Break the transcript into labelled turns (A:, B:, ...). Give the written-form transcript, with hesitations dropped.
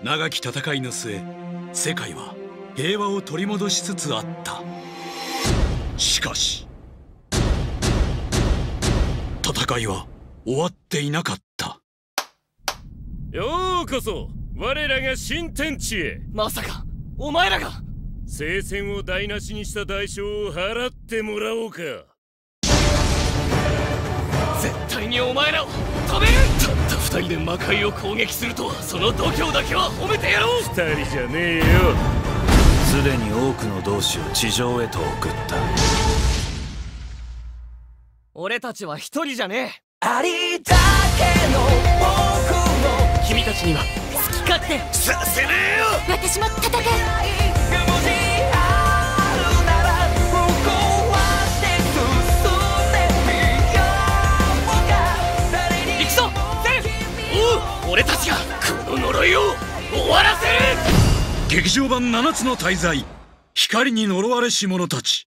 A: 長き戦いの末、世界は平和を取り戻しつつあった。しかし戦いは終わっていなかった。
B: ようこそ我らが新天地へ。
C: まさかお前らが
B: 聖戦を台無しにした代償を払ってもらおうか。
C: 絶対にお前らを止める。たった二人で魔界を攻撃するとは、その度胸だけは褒めてやろう。
B: 二人じゃねえよ。
D: すでに多くの同志を地上へと送った。
C: 俺たちは一人じゃねえ。
E: ありだけの僕の
C: 君たちには好き勝手
B: させねえよ。
F: 私も戦う。
C: 行くぞゼン。俺たちがこの呪いを終わらせる。
A: 劇場版7つの大罪、光に呪われし者たち。